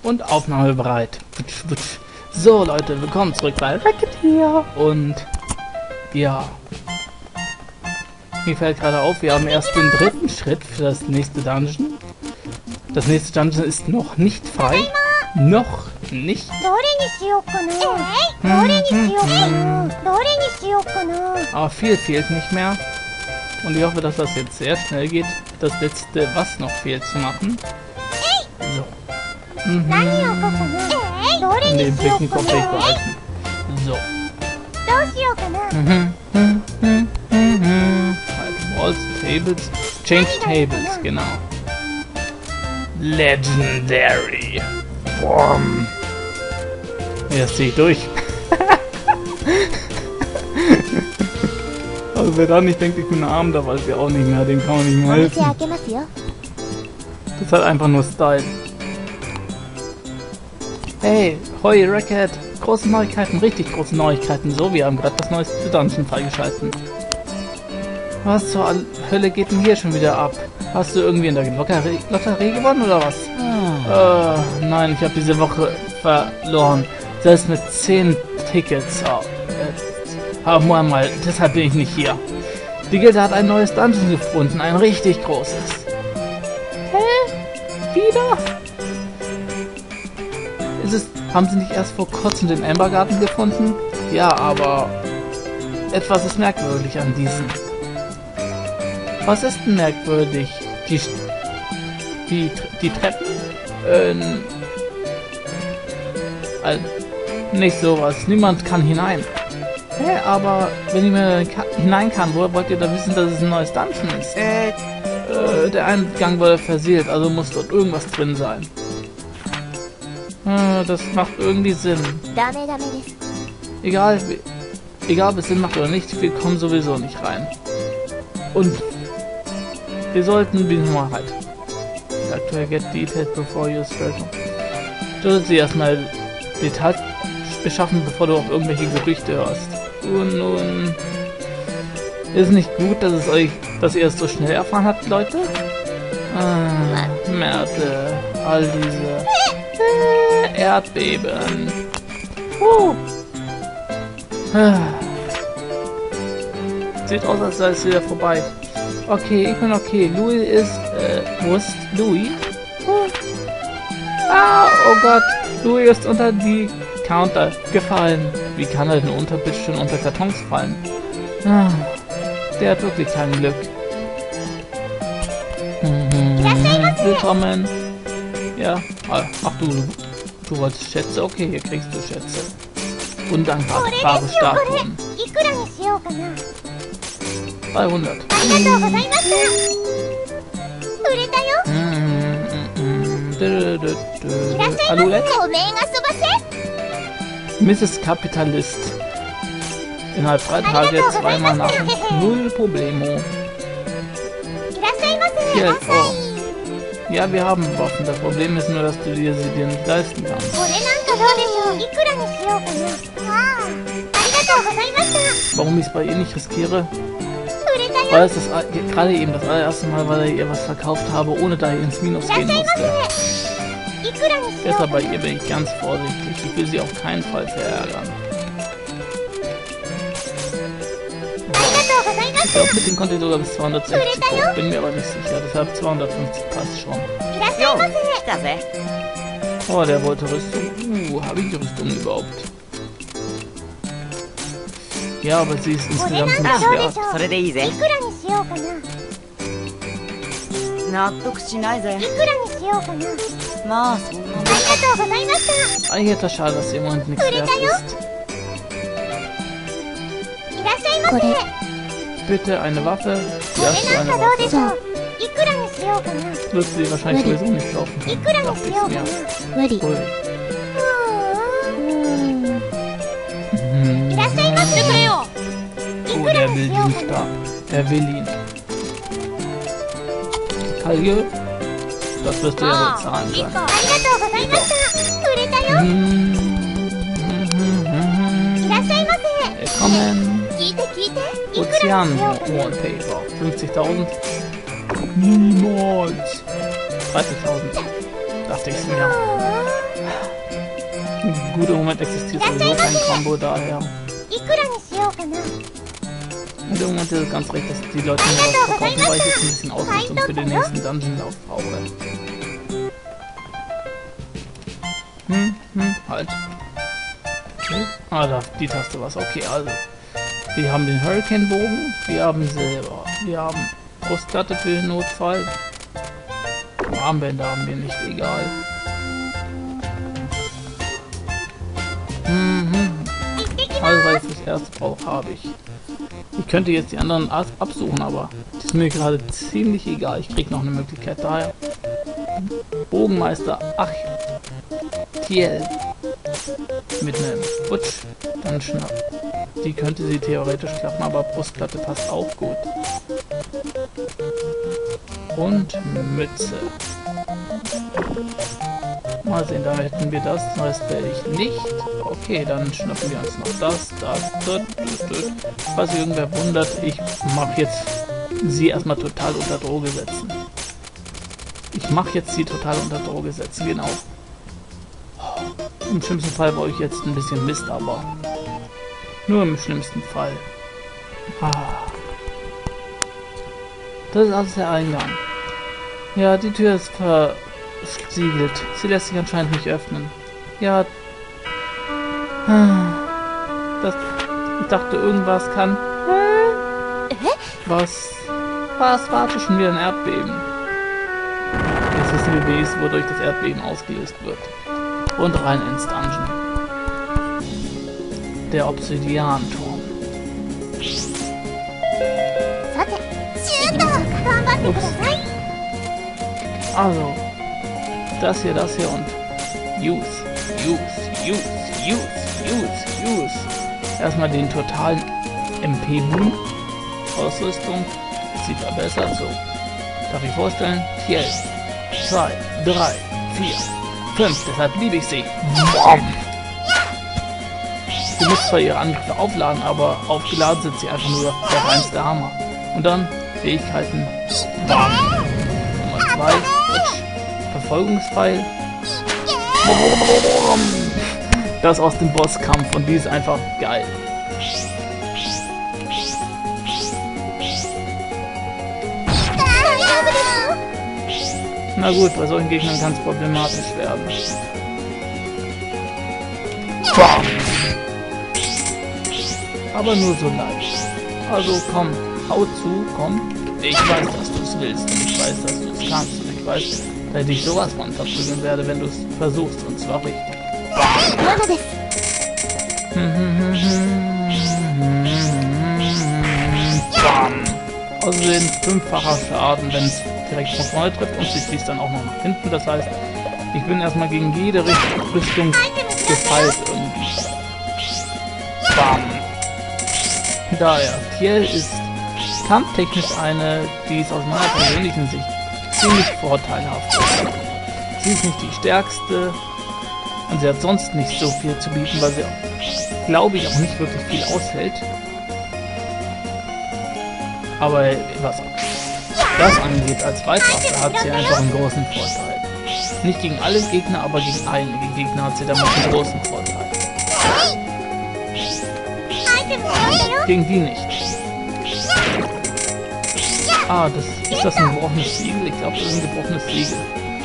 Und Aufnahme bereit. Wutsch, wutsch. So Leute, willkommen zurück bei Racketeer. Und ja, mir fällt gerade auf, wir haben erst den dritten Schritt für das nächste Dungeon. Das nächste Dungeon ist noch nicht frei. Noch nicht. Aber viel fehlt nicht mehr. Und ich hoffe, dass das jetzt sehr schnell geht, das letzte, was noch fehlt, zu machen. So. Und den Brückenkopf will ich behalten. So. Walls, Tables, Change Tables, genau. Legendary. Boom. Jetzt ziehe ich durch. Also wer da nicht denkt, ich bin arm, da weiß ich auch nicht mehr, dem kann man nicht mehr helfen. Das ist halt einfach nur Style. Hey, hoi Racket, große Neuigkeiten, richtig große Neuigkeiten. So, wir haben gerade das neueste Dungeon freigeschalten. Was zur Hölle geht denn hier schon wieder ab? Hast du irgendwie in der Lotterie gewonnen oder was? Nein, ich habe diese Woche verloren. Selbst mit 10 Tickets. Aber mal, deshalb bin ich nicht hier. Die Gilde hat ein neues Dungeon gefunden, ein richtig großes. Hä? Wieder? Haben sie nicht erst vor kurzem den Embergarten gefunden? Ja, aber etwas ist merkwürdig an diesem. Was ist denn merkwürdig? Die Treppen? Nicht sowas. Niemand kann hinein. Hä, aber wenn niemand hinein kann, woher wollt ihr da wissen, dass es ein neues Dungeon ist? Der Eingang wurde versiegelt, also muss dort irgendwas drin sein. Das macht irgendwie Sinn. Egal ob es Sinn macht oder nicht, wir kommen sowieso nicht rein. Und wir sollten, wie nochmal halt. Aktuell get details before you start. Du solltest sie erstmal Details beschaffen, bevor du auf irgendwelche Gerüchte hörst. Und nun ist nicht gut, dass ihr es so schnell erfahren habt, Leute. Märte, all diese Erdbeben. Sieht aus, als sei es wieder vorbei. Okay, ich bin okay. Louis ist, wo ist Louis? Oh Gott, Louis ist unter die Counter gefallen. Wie kann er denn schon unter Kartons fallen? Der hat wirklich kein Glück. Willkommen. Ja, ach du wolltest Schätze? Okay, hier kriegst du Schätze. Undankbare Statuen. 200. Hallo, Mrs. Kapitalist. Innerhalb 3 Tage zweimal nach. Null Problemo. Hier, oh. Ja, wir haben Waffen. Das Problem ist nur, dass du dir sie nicht leisten kannst. Warum ich es bei ihr nicht riskiere? Weil es gerade eben das allererste Mal, weil ich ihr was verkauft habe, ohne da ich ins Minus gehen musste. Deshalb bei ihr bin ich ganz vorsichtig. Ich will sie auf keinen Fall verärgern. Ich glaube, mit dem konnte ich sogar bis 260 hoch. Bin mir aber nicht sicher. Deshalb 250 passt schon. Oh, der wollte Rüstung. Habe ich die Rüstung überhaupt? Ja, aber sie ist insgesamt nicht wert. Eigentlich ist das schade, dass sie im Moment nichts wert ist. Bitte eine Waffe. Hier hast du eine Waffe. Wirst du sie wahrscheinlich sowieso nicht kaufen können. Dachte ich mir. Cool. Oh, der will den Stab. Er will ihn. Kalje, das wirst du ja wohl zahlen können. Willkommen. Ozean Wallpaper. 50.000. Niemals. 30.000. Dachte ich mir. Gut, im Moment existiert sowieso kein Combo, daher. いくらにしようかな。 Und im Moment ist es ganz recht, dass die Leute mir was verkaufen, weil ich jetzt ein bisschen Ausrüstung für den nächsten Dungeon-Lauf brauche. Halt. Ah, da, die Taste war's. Okay, also. Wir haben den Hurricane-Bogen, wir haben Silber, wir haben Brustplatte für den Notfall. Armbänder haben wir nicht, egal. Alles, was ich fürs Erste brauche, habe ich. Ich könnte jetzt die anderen absuchen, aber das ist mir gerade ziemlich egal. Ich krieg noch eine Möglichkeit daher. Bogenmeister Tiel mit einem Putsch, dann schnapp. Die könnte sie theoretisch klappen, aber Brustplatte passt auch gut. Und Mütze. Mal sehen, da hätten wir das werde ich nicht. Okay, dann schnappen wir uns noch das. Falls sich irgendwer wundert, ich mache jetzt sie erstmal total unter Droge setzen. Ich mache jetzt sie total unter Droge setzen, genau. Im schlimmsten Fall brauche ich jetzt ein bisschen Mist, aber nur im schlimmsten Fall. Das ist also der Eingang. Ja, die Tür ist versiegelt. Sie lässt sich anscheinend nicht öffnen. Ja. Ich dachte, irgendwas kann. Was? Warte, schon wieder ein Erdbeben. Jetzt wissen wir, wie es wodurch das Erdbeben ausgelöst wird. Und rein ins Dungeon. Der Obsidian-Turm. Ups. Also, das hier und use. Erstmal den totalen MP-Boom. Ausrüstung. Sieht verbessert so. Darf ich vorstellen? 4, 2, 3, 4, 5. Deshalb liebe ich sie. Bam. Sie muss zwar ihre Angriffe aufladen, aber aufgeladen sind sie einfach nur der reinste Hammer. Und dann Fähigkeiten. Bam. Nummer 2. Verfolgungspfeil. Das aus dem Bosskampf und die ist einfach geil. Na gut, bei solchen Gegnern kann es problematisch werden. Bam. Aber nur so leicht. Also komm, hau zu, komm. Ich weiß, dass du es willst und ich weiß, dass du es kannst und ich weiß, dass ich dich sowas von verprügeln werde, wenn du es versuchst und zwar richtig. Bam. Außerdem 5-facher Schaden, wenn es direkt von vorne trifft und sie fließt dann auch noch nach hinten. Das heißt, ich bin erstmal gegen jede Rüstung gefeilt irgendwie. Bam. Daher, Tiel ist kampftechnisch eine, die ist aus meiner persönlichen Sicht ziemlich vorteilhaft. Sie ist nicht die stärkste und sie hat sonst nicht so viel zu bieten, weil sie, glaube ich, auch nicht wirklich viel aushält. Aber was das angeht, als Weitwaffe hat sie einfach einen großen Vorteil. Nicht gegen alle Gegner, aber gegen einige Gegner hat sie damit einen großen Vorteil. Gegen die nicht. Ah, ist das ein gebrochenes Siegel? Ich glaube, das ist ein gebrochenes Siegel.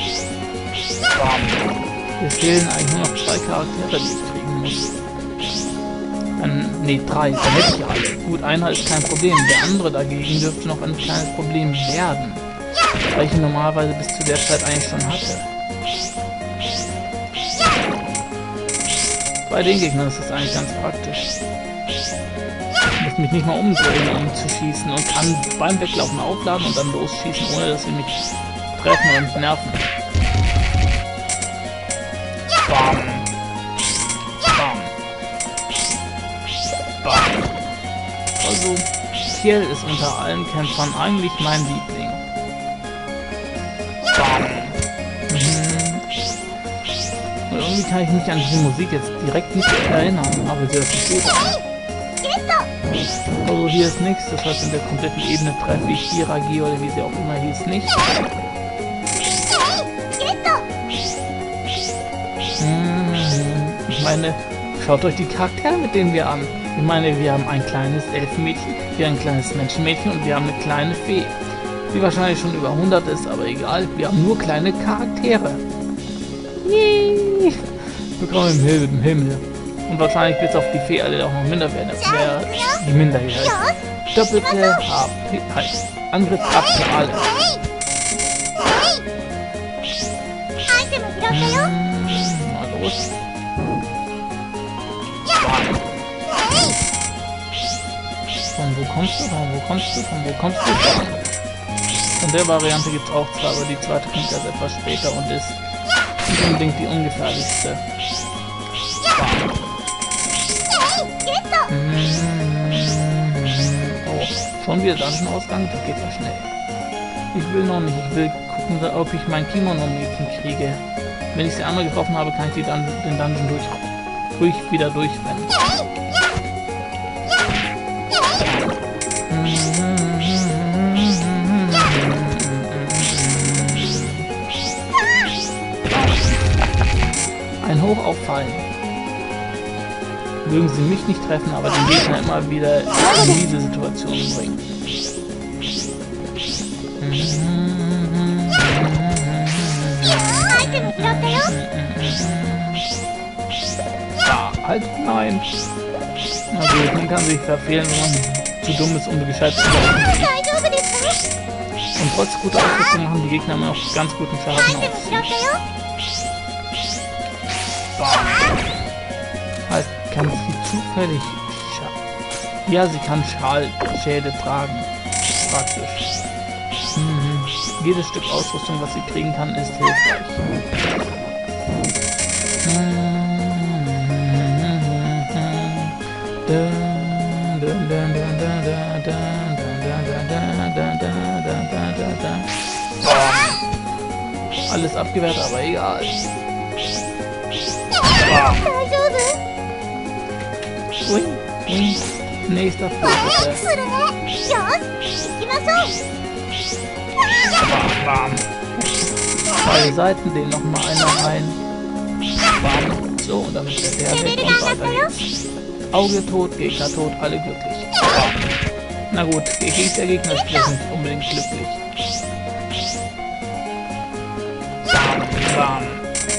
Wir fehlen eigentlich nur noch 2 Charaktere, die ich kriegen muss. Ne, 3. Dann hätte ich ja alle. Gut, einer ist kein Problem. Der andere dagegen dürfte noch ein kleines Problem werden. Weil ich ihn normalerweise bis zu der Zeit eigentlich schon hatte. Bei den Gegnern ist das eigentlich ganz praktisch. Ich muss mich nicht mal umdrehen, um zu schießen und kann beim Weglaufen aufladen und dann losschießen, ohne dass sie mich treffen und nerven. Bam. Bam. Bam. Also, Tiel ist unter allen Kämpfern eigentlich mein Liebling. Bam. Und irgendwie kann ich mich an diese Musik jetzt direkt nicht erinnern, aber sie hört sich gut an. Also hier ist nichts, das heißt in der kompletten Ebene treffe ich Hiragi oder wie sie auch immer hieß nicht. Ich meine, schaut euch die Charaktere mit denen wir an. Ich meine, wir haben ein kleines Elfenmädchen, wir haben ein kleines Menschenmädchen und wir haben eine kleine Fee. Die wahrscheinlich schon über 100 ist, aber egal. Wir haben nur kleine Charaktere. Yay! Wir kommen im Himmel. Und wahrscheinlich wird es auf die Fee alle auch noch minder werden. Das wäre die Minderjährige. Doppelte HP, Angriffskraft für alle. Mal los. Von wo kommst du? Von wo kommst du? Von wo kommst du? Von der Variante gibt es auch zwei, aber die zweite kommt erst etwas später und ist nicht unbedingt die ungefährlichste. Oh, schon wieder Dungeon-Ausgang? Das geht ja schnell. Ich will noch nicht. Ich will gucken, ob ich mein Kimono-Mädchen kriege. Wenn ich sie einmal getroffen habe, kann ich den Dungeon wieder durchrennen. Ein Hoch auffallen. Mögen sie mich nicht treffen, aber den Gegner immer wieder in diese Situation bringen. Ah, halt, nein. Na gut, man kann sich verfehlen, wenn man zu dumm ist, um gescheit zu laufen. Und trotz guter Ausrüstung machen die Gegner immer noch ganz guten Schaden aus. Heißt, kann sie zufällig... Ja, sie kann Schäde tragen. Praktisch. Jedes Stück Ausrüstung, was sie kriegen kann, ist hilfreich. Alles abgewehrt, aber egal. Ui, ui. Nächster Flug, bitte. Bam. Beide Seiten, den nochmal einer rein. Bam. So, und damit ist der weg und weiter geht's. Auge tot, Gegner tot, alle glücklich. Na gut, der Gegner ist vielleicht nicht unbedingt glücklich. Bam.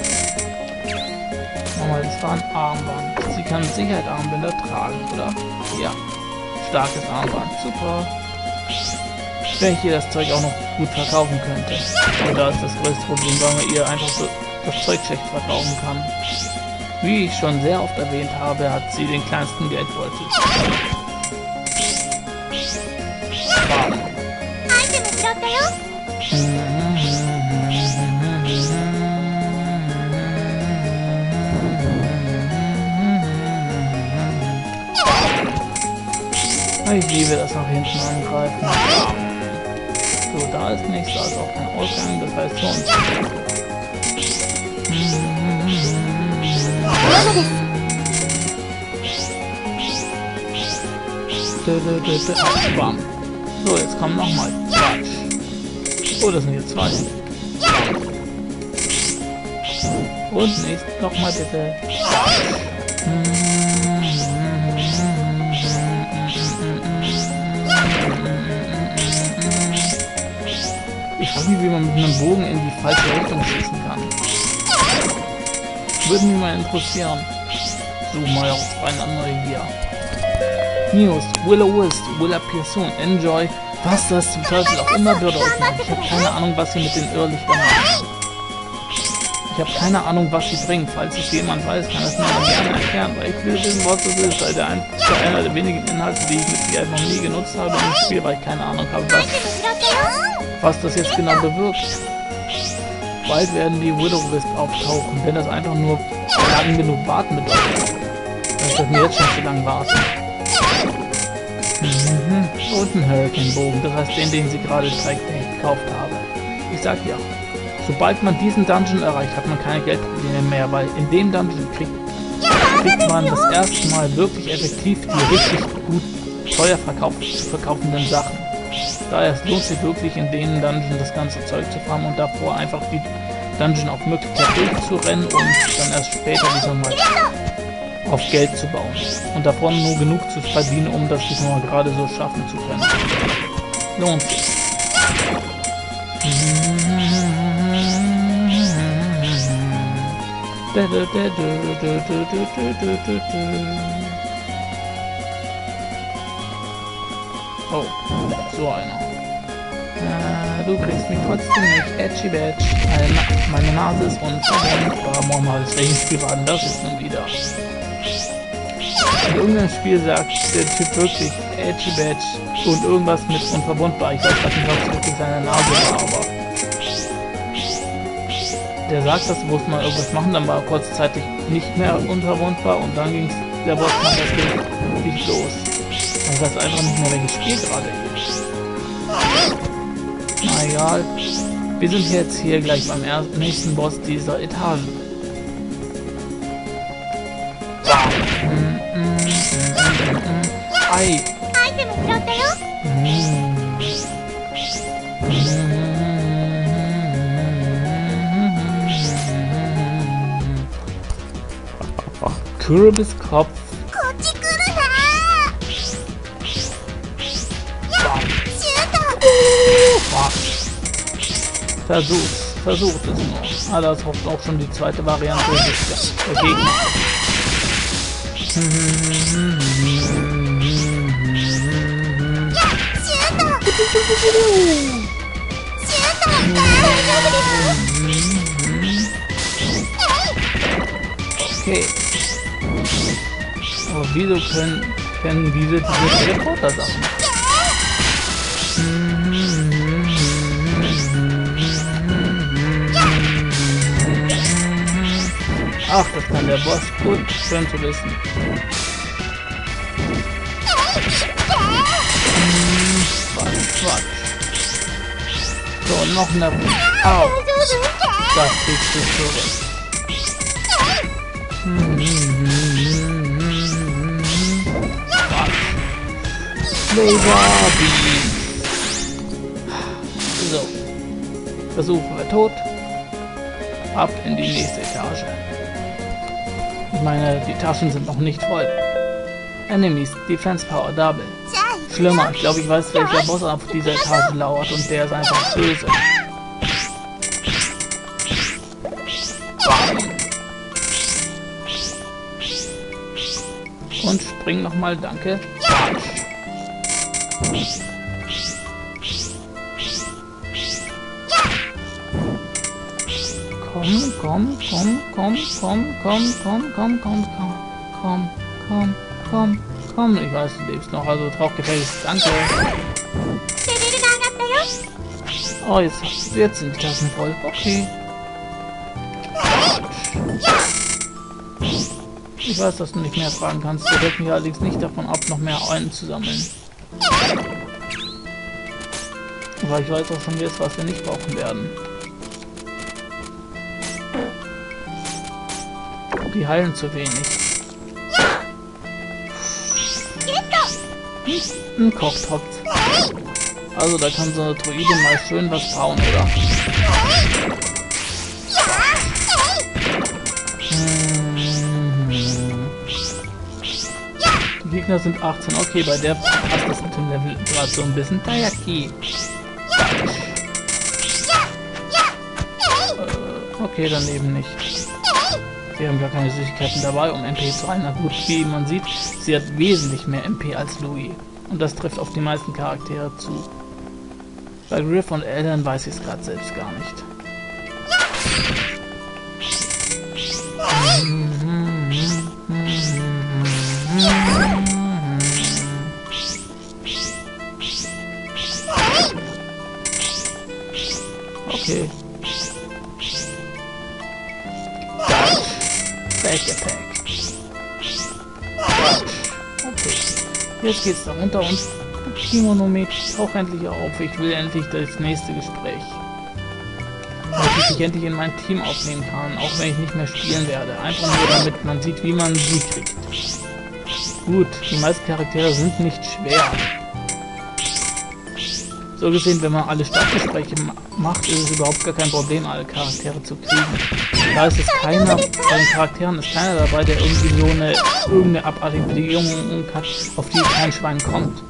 Nochmal, das war ein Armband. Sie kann mit Sicherheit Armbänder tragen, oder? Ja. Starkes Armband, super. Wenn ich ihr das Zeug auch noch gut verkaufen könnte. Aber da ist das größte Problem, weil man ihr einfach so das Zeug schlecht verkaufen kann. Wie ich schon sehr oft erwähnt habe, hat sie den kleinsten Geldbeutel. Wow. Ich liebe das nach hinten angreifen. So, da ist nichts, da ist auch kein Ausgang, das heißt sonst. Bam. So, jetzt kommen nochmal. Oh, das sind jetzt zwei. Und nächst nochmal bitte. Ich weiß nicht, wie man mit einem Bogen in die falsche Richtung schießen kann. Würde mich mal interessieren. So, mal auf ein anderes hier. News, will appear soon. Enjoy. Was das zum Teufel auch immer würde ausmachen. Ich habe keine Ahnung, was sie mit den Irrlichtern machen. Ich habe keine Ahnung, was sie bringen. Falls es jemand weiß, kann es mir gerne erklären, weil ich will wissen, was das ist. Weil einer der wenigen Inhalte, die ich mit Sicherheit noch nie genutzt habe im Spiel, weil ich keine Ahnung habe, was das jetzt genau bewirkt. Bald werden die Will-O-Wisp auftauchen, wenn das einfach nur lang genug warten bedeutet. Das wird mir jetzt schon zu lang warten. Und ein Hurricane-Bogen, das heißt den sie gerade direkt gekauft habe. Ich sag ja, sobald man diesen Dungeon erreicht, hat man keine Geldprobleme mehr, weil in dem Dungeon kriegt man das erste Mal wirklich effektiv die richtig gut teuer verkaufenden Sachen. Daher lohnt sich wirklich in den Dungeon das ganze Zeug zu farmen und davor einfach die Dungeon auf Möglichkeit durchzurennen und dann erst später diesmal mal auf Geld zu bauen. Und davon nur genug zu verdienen, um das diesmal gerade so schaffen zu können. Lohnt sich. Oh, so einer. Du kriegst mich trotzdem nicht. Edgy Badge. Meine Nase ist unverwundbar. Mohammed ist welches geraten. Das ist nun wieder. In irgendeinem Spiel sagt der Typ wirklich Edgy Badge und irgendwas mit unverwundbar. Ich weiß nicht, ob es wirklich seine Nase war, aber der sagt, das musste man irgendwas machen, dann war er kurzzeitig nicht mehr unverwundbar und dann ging der Bossmann das nicht los. Ich weiß einfach nicht mehr, welches Spiel gerade ist. Na egal. Wir sind jetzt hier gleich beim nächsten Boss dieser Etage. Ei. Kürbiskopf. Versucht es noch. Ah, das hofft auch schon die zweite Variante der Gegner. Okay. Aber wieso können diese Teleporter-Sachen? Ach, das kann der Boss. Gut, schön zu wissen. Quatsch. So, noch eine... Au! Das kriegst du zurück. Laser Beam. So. Versuch war tot. Ab in die nächste Etage. Ich meine, die Taschen sind noch nicht voll. Enemies, Defense Power Double. Schlimmer, ich glaube, ich weiß, welcher Boss auf dieser Etage lauert und der ist einfach böse. Und spring nochmal, danke. Komm. Ich weiß, du lebst noch, also drauf gefällt. Danke. Oh, jetzt sind die Taschen voll. Okay. Ich weiß, dass du nicht mehr fragen kannst. Du hält mich allerdings nicht davon ab, noch mehr einzusammeln. Aber ich weiß auch schon jetzt, was wir nicht brauchen werden. Die heilen zu wenig. Ein Kochtopf. Also da kann so eine Druidin mal schön was brauen, oder? Die Gegner sind 18. Okay, bei der passt das mit dem Level gerade so ein bisschen. Tayaki. Okay, dann eben nicht. Wir haben gar keine Süßigkeiten dabei, um MP zu heilen. Na gut, wie man sieht, sie hat wesentlich mehr MP als Louis. Und das trifft auf die meisten Charaktere zu. Bei Griff und Elden weiß ich es gerade selbst gar nicht. Okay. Back-Attack. Okay. Jetzt geht's da runter und Kimonomet auch endlich auf. Ich will endlich das nächste Gespräch. Dass ich endlich in mein Team aufnehmen kann, auch wenn ich nicht mehr spielen werde. Einfach nur damit man sieht, wie man sie kriegt. Gut, die meisten Charaktere sind nicht schwer. So gesehen, wenn man alle Stadtgespräche macht, ist es überhaupt gar kein Problem, alle Charaktere zu kriegen. Da ist es keiner, bei den Charakteren ist keiner dabei, der irgendwie so irgendeine abartige Bedingung hat, auf die kein Schwein kommt.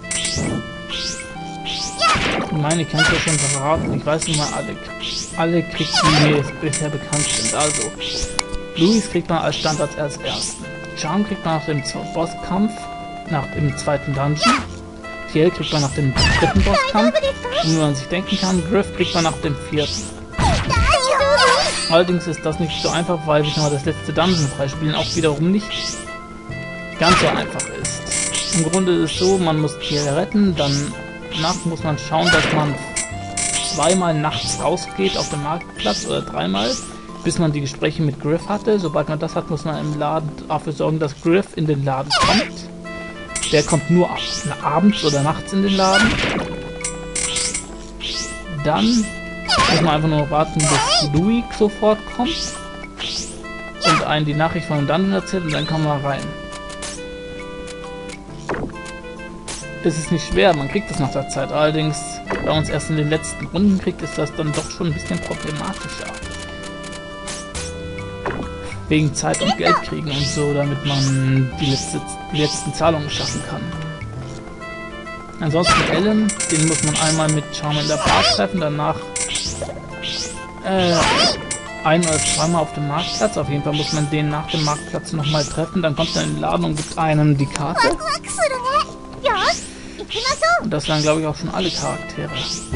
Ich meine, ich kann es ja schon verraten, ich weiß nicht mal alle kriegt, die mir jetzt bisher bekannt sind. Also, Louis kriegt man als Standard als ersten. Charm kriegt man nach dem Bosskampf, nach dem zweiten Dungeon. Tiel kriegt man nach dem dritten Bosskampf. Und wie man sich denken kann, Griff kriegt man nach dem vierten. Allerdings ist das nicht so einfach, weil wir mal das letzte Dungeon freispielen auch wiederum nicht ganz so einfach ist. Im Grunde ist es so, man muss Tiel retten, dann danach muss man schauen, dass man zweimal nachts rausgeht auf den Marktplatz oder dreimal, bis man die Gespräche mit Griff hatte. Sobald man das hat, muss man im Laden dafür sorgen, dass Griff in den Laden kommt. Der kommt nur abends oder nachts in den Laden. Dann muss man einfach nur warten, bis Louis sofort kommt und einen die Nachricht von dem Dungeon erzählt und dann kann man rein. Es ist nicht schwer, man kriegt das nach der Zeit. Allerdings, wenn man es erst in den letzten Runden kriegt, ist das dann doch schon ein bisschen problematischer. Wegen Zeit und Geld kriegen und so, damit man die letzten Zahlungen schaffen kann. Ansonsten Ellen, den muss man einmal mit Charm in der Bar treffen, danach ein- oder zweimal auf dem Marktplatz. Auf jeden Fall muss man den nach dem Marktplatz nochmal treffen, dann kommt er in den Laden und gibt einem die Karte. Und das waren, glaube ich, auch schon alle Charaktere.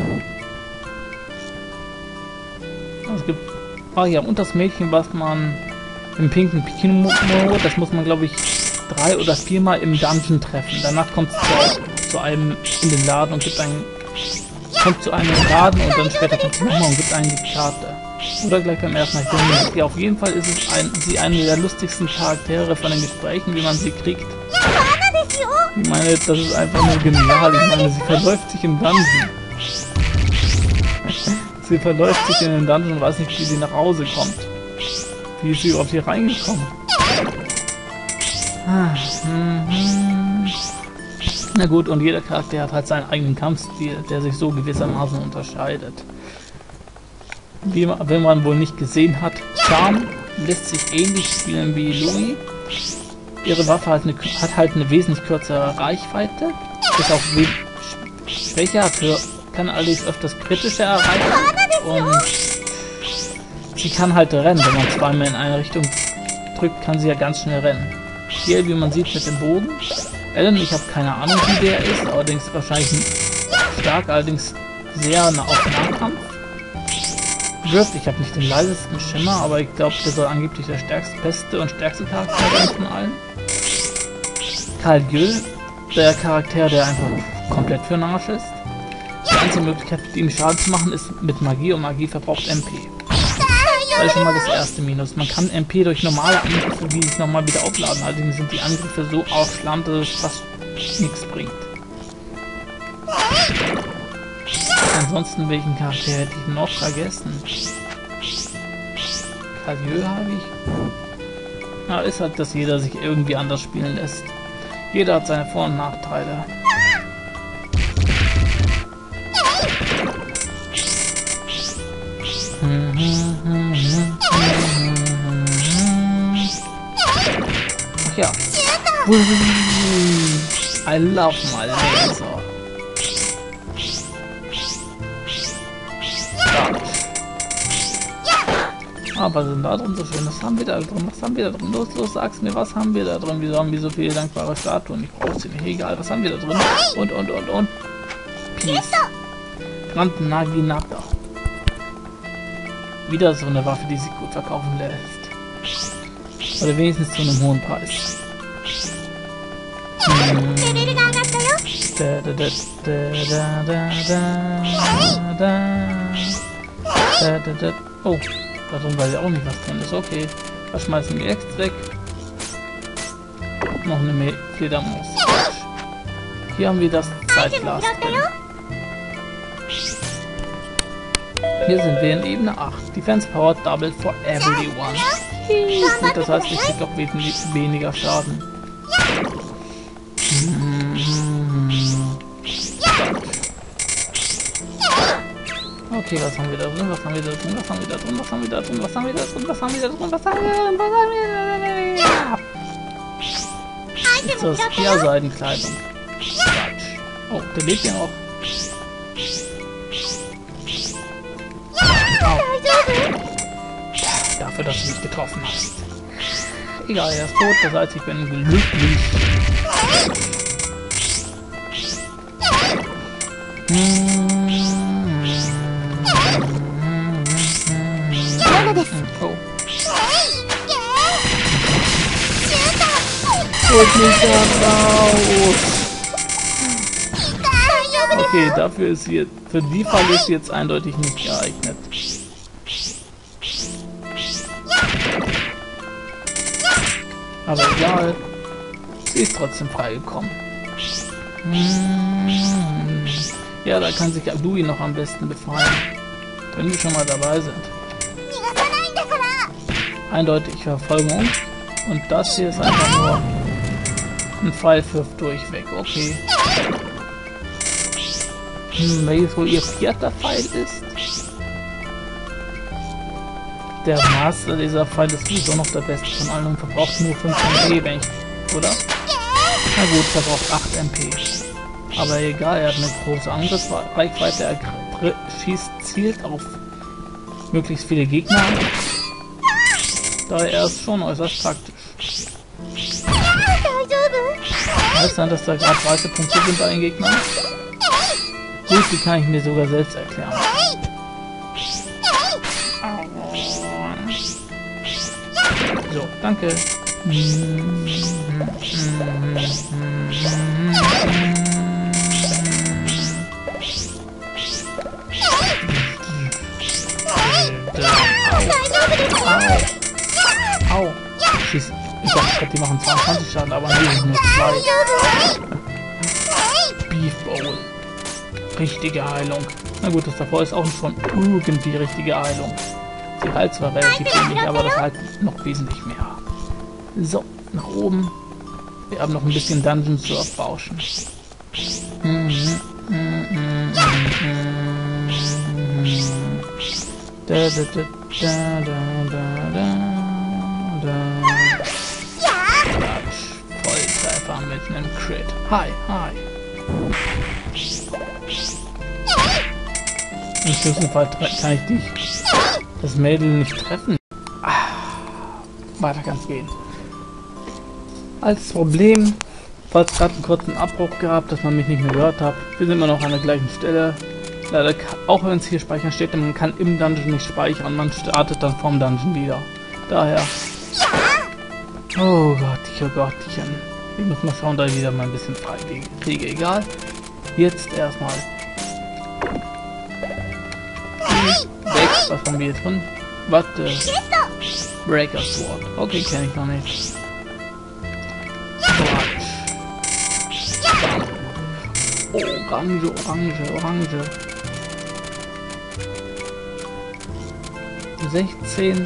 Es gibt... Ah ja, und das Mädchen, was man im pinken Pikino, das muss man, glaube ich, 3 oder 4 Mal im Dungeon treffen. Danach kommt es zu einem in den Laden und kommt zu einem Laden und dann später kommt sie nochmal und gibt einen die Karte. Oder gleich beim ersten Mal. Ja, auf jeden Fall ist es sie eine der lustigsten Charaktere von den Gesprächen, wie man sie kriegt. Ich meine, das ist einfach nur genial. Ich meine, sie verläuft sich im Dungeon. Sie verläuft sich in den Dungeon und weiß nicht, wie sie nach Hause kommt. Wie ist sie überhaupt hier reingekommen? Na gut, und jeder Charakter hat halt seinen eigenen Kampfstil, der sich so gewissermaßen unterscheidet. Wenn man wohl nicht gesehen hat, Charm lässt sich ähnlich spielen wie Louis. Ihre Waffe hat halt eine wesentlich kürzere Reichweite, ist auch schwächer, kann allerdings öfters kritische erreichen und sie kann halt rennen. Wenn man zweimal in eine Richtung drückt, kann sie ja ganz schnell rennen. Hier, wie man sieht, mit dem Bogen. Ellen, ich habe keine Ahnung, wie der ist, allerdings wahrscheinlich stark, allerdings sehr auf Nahkampf. Griff, ich habe nicht den leisesten Schimmer, aber ich glaube, der soll angeblich der beste und stärkste Charakter sein von allen. Kalgül, der Charakter, der einfach komplett für den Arsch ist. Die einzige Möglichkeit, mit ihm Schaden zu machen, ist mit Magie und Magie verbraucht MP. Das ist schon mal das erste Minus. Man kann MP durch normale Angriffe wie sich nochmal wieder aufladen, allerdings sind die Angriffe so aufschlammend, dass es fast nichts bringt. Ansonsten, welchen Charakter hätte ich noch vergessen? Kalgül habe ich. Ja, ist halt, dass jeder sich irgendwie anders spielen lässt. Jeder hat seine Vor- und Nachteile. Ach ja. I love my laser. Ah, was ist denn da drin so schön? Was haben wir da drin? Was haben wir da drin? Los, sag's mir, was haben wir da drin? Wieso haben wir so viele dankbare Statuen? Ich brauche sie nicht. Egal, was haben wir da drin? Und. Peace. Grand Naginata. Wieder so eine Waffe, die sich gut verkaufen lässt. Oder wenigstens zu einem hohen Preis. Oh. Darum weiß ich auch nicht, was drin ist. Okay, da schmeißen wir jetzt weg. Noch eine Fledermaus. Hier haben wir das Zeitglas drin. Hier sind wir in Ebene 8. Defense Power Double for Everyone. Gut, das heißt, ich krieg doch weniger Schaden. Okay, was haben wir da drin? Was haben wir da drin? Was haben wir da drin? Was haben wir da drin? Was haben wir da drin? Was haben wir da drin? Was haben wir da drin? Was haben wir da drin? Ja! Ist das Kehrseitenkleidung? Quatsch. Oh, der lebt ja noch. Dafür, dass du mich getroffen hast. Egal, er ist tot, das heißt, ich bin glücklich. Oh. Holt mich da raus! Okay, dafür ist sie jetzt, für die Falle ist sie jetzt eindeutig nicht geeignet. Aber egal, sie ist trotzdem freigekommen. Ja, da kann sich Abdui noch am besten befreien, wenn wir schon mal dabei sind. Eindeutig Verfolgung. Und das hier ist einfach nur ein Pfeilpfiff durchweg. Okay. Welches wohl ihr vierter Pfeil ist? Der Master dieser Pfeil ist sowieso noch der beste von allen und verbraucht nur 5 MP, wenn ich, oder? Na gut, verbraucht 8 MP. Aber egal, er hat eine große Angriffsreichweite, er zielt auf möglichst viele Gegner. Daher ist schon äußerst praktisch. Kann es sein, dass da gerade weiße Punkte sind bei den Gegnern? Gut, die kann ich mir sogar selbst erklären. So, danke. Au. Schieß. Ich dachte, die machen 22 Schaden, aber nee, nur 2. Beef Bowl. Richtige Heilung. Na gut, das davor ist auch schon irgendwie richtige Heilung. Sie heilt zwar relativ wenig, aber das halt noch wesentlich mehr. So, nach oben. Wir haben noch ein bisschen Dungeons zu erbauschen. Volltreffer mit einem Crit. Hi. Im schlimmsten Fall kann ich das Mädel nicht treffen. Weiter kann es gehen. Als Problem, falls gerade einen kurzen Abbruch gehabt, dass man mich nicht mehr gehört hat. Wir sind immer noch an der gleichen Stelle. Leider, auch wenn es hier speichern steht, man kann im Dungeon nicht speichern, man startet dann vom Dungeon wieder. Daher. Oh Gottchen. Ich muss mal schauen, da ich wieder mal ein bisschen frei kriege. Egal. Jetzt erstmal. Weg. Was haben wir hier drin? Warte. Breaker Sword. Okay, kenne ich noch nicht. Orange. 16.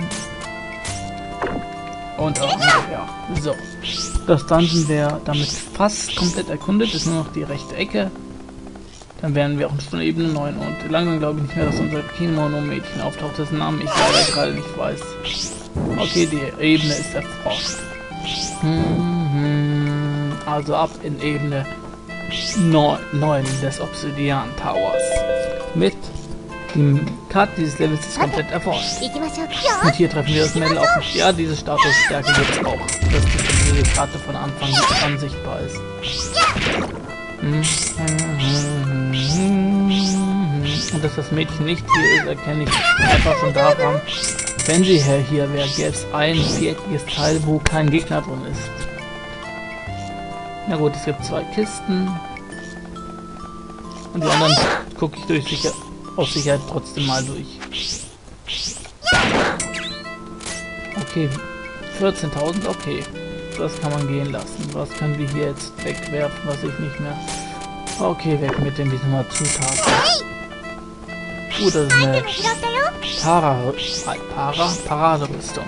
Und Orange, ja. So. Das Dungeon wäre damit fast komplett erkundet. Ist nur noch die rechte Ecke. Dann wären wir auch schon Ebene 9. Und langsam glaube ich nicht mehr, dass unser Kimono-Mädchen auftaucht, dessen Namen ich leider gerade nicht weiß. Okay, die Ebene ist erforscht. Also ab in Ebene 9 des Obsidian Towers. Mit dem Cut dieses Levels ist komplett erforscht. Und hier treffen wir das Mädel auch nicht. Ja, diese Statusstärke gibt es auch. Dass diese Karte von Anfang an sichtbar ist. Und dass das Mädchen nicht hier ist, erkenne ich einfach schon daran. Wenn sie hier wäre, gäbe es ein viereckiges Teil, wo kein Gegner drin ist. Na gut, es gibt 2 Kisten. Und die anderen gucke ich aus Sicherheit trotzdem mal durch. Okay, 14.000, okay. Das kann man gehen lassen. Was können wir hier jetzt wegwerfen, was ich nicht mehr... Okay, weg mit dem diesmal Zutaten. Das ist eine Paraderüstung.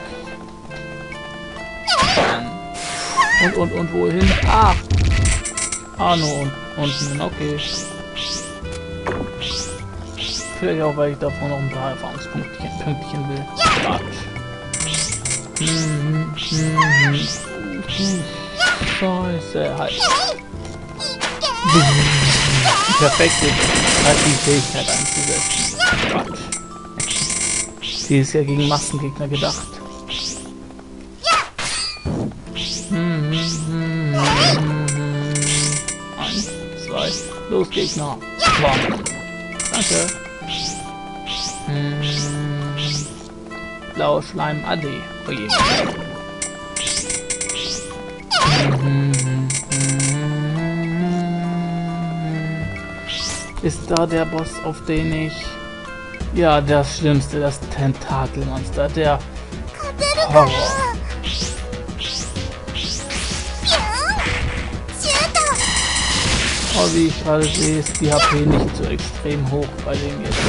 Und wohin? Nur unten hin, okay. Vielleicht auch, weil ich davon noch ein paar Erfahrungspunktchen will. Quatsch. Scheiße, halt. Perfekt, halt die Fähigkeit einzusetzen. Quatsch. Die ist ja gegen Massengegner gedacht. Eins, zwei, los Gegner. Bam. Danke. Blauer Schleim AD. Oh je. Ist da der Boss, auf den ich... Ja, das Schlimmste, das Tentakelmonster, der Horror. Oh, wie ich gerade sehe, ist die HP nicht so extrem hoch bei dem jetzt.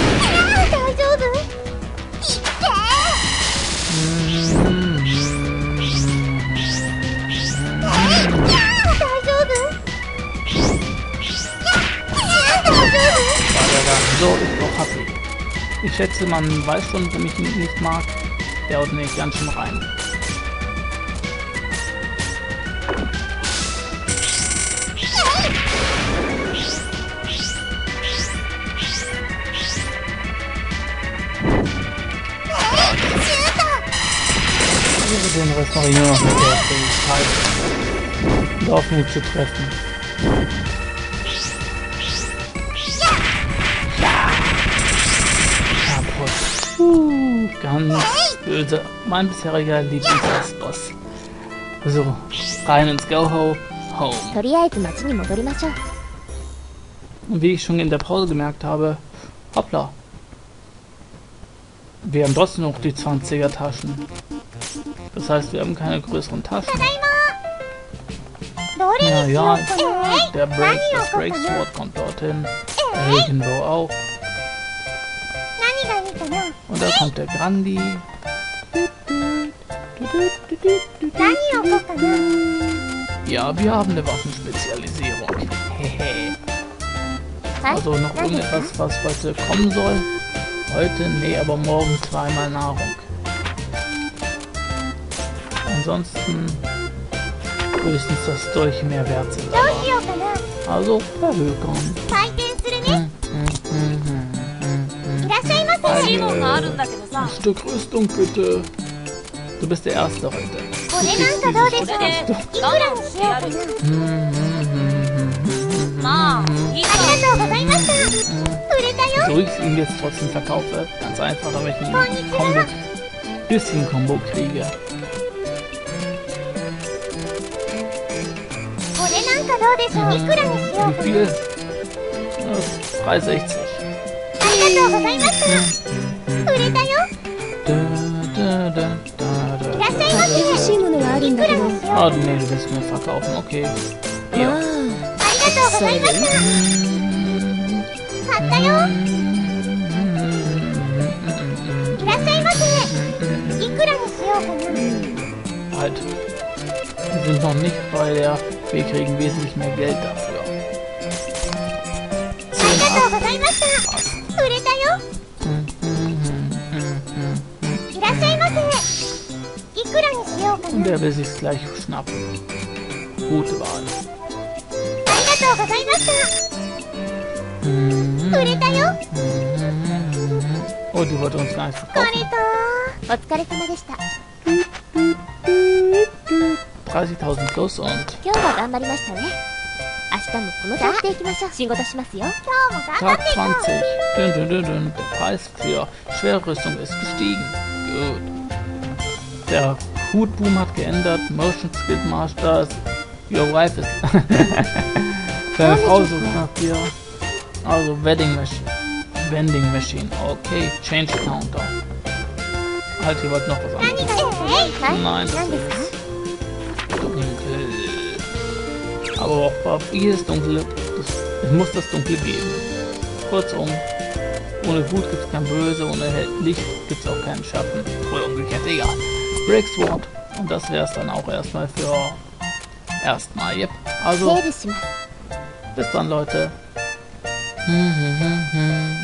So, ich brauche Happy. Ich schätze, man weiß schon, wenn ich ihn nicht mag, der haut nämlich ganz schön rein. Den Rest mache ich nur noch mit der Fähigkeit, Dorfmut zu treffen. Kaputt. Ganz böse. Mein bisheriger Lieblingsboss. So, rein ins Go-Ho, Home. Und wie ich schon in der Pause gemerkt habe, hoppla. Wir haben trotzdem noch die 20er Taschen. Das heißt, wir haben keine größeren Taschen. Ja, das Break Sword kommt dorthin. Der Regenbow auch. Und da kommt der Grandi. Ja, wir haben eine Waffenspezialisierung. Also noch irgendetwas, was heute kommen soll. Heute, nee, aber morgen zweimal Nahrung. Ansonsten höchstens das Dolch mehr wert sind. Also verhökern. Ein Stück Rüstung bitte. Du bist der Erste heute. So ich ihn jetzt trotzdem verkaufe. Ganz einfach, damit ich ein bisschen Combo kriege. Wie viel? 360. Ah, nee, du willst mir verkaufen, okay. Ja. Halt. Wir sind noch nicht bei der... Wir kriegen wesentlich mehr Geld dafür. 10 Und der will sich's gleich schnappen. Gute Wahl. Oh, die wollte uns gar nicht verkaufen. 30.000 plus und Tag 20. Der Preis für schwere Rüstung ist gestiegen. Gut. Der Hutboom hat geändert. Motion Skill Masters. Your wife is... Deine Frau sucht nach dir. Also Vending Machine. Okay. Change Counter. Halt, ihr wollt noch was anderes. Nein, das ist dunkel. Aber auch jedes Dunkle, es muss das Dunkle geben. Kurzum, ohne Gut gibt es kein Böse, ohne Licht gibt es auch keinen Schatten. Oder umgekehrt, egal. Break Sword. Und das wäre es dann auch erstmal für yep. Also, bis dann, Leute.